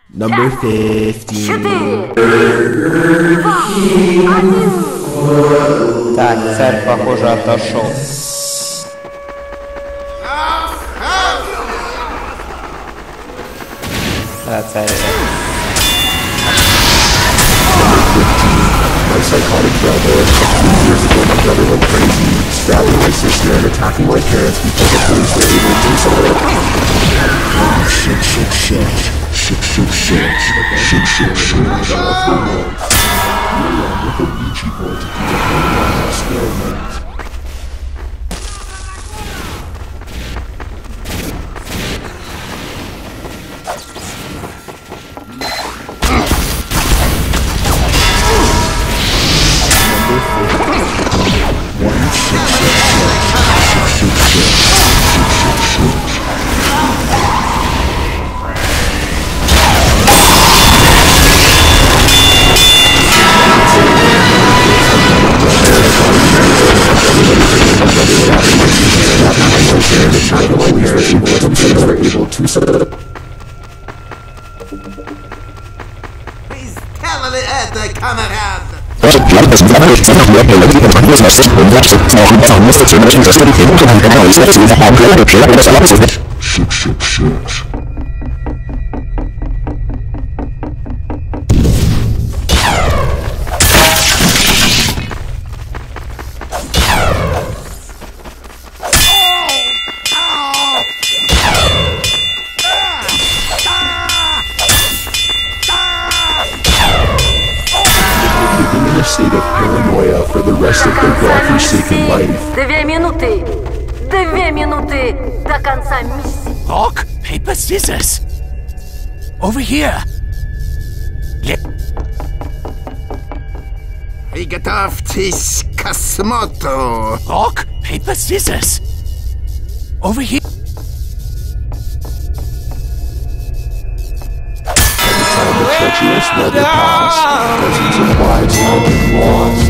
Number 15. Так, царь, похоже, отошел. Да, царь. My psychotic brother, a few years ago my brother went crazy, stabbing my sister and attacking my parents before the police were able to do something. Shit. With a Ouija board to do an experiment. Сделали это, камарад! Shit. In a state of paranoia for the rest of their God-forsaken life. 2 минуты до конца миссии. Rock, paper, scissors. Over here. Приготовьтесь к осмотру. Rock, paper, scissors. Over here. Every time the treacherous weather passed, dozens of lives have been lost.